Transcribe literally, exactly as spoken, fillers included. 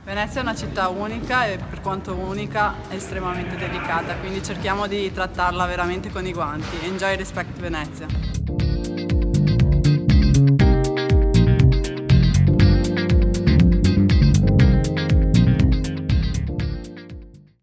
Venezia è una città unica e per quanto unica è estremamente delicata, quindi cerchiamo di trattarla veramente con i guanti. Enjoy, respect Venezia!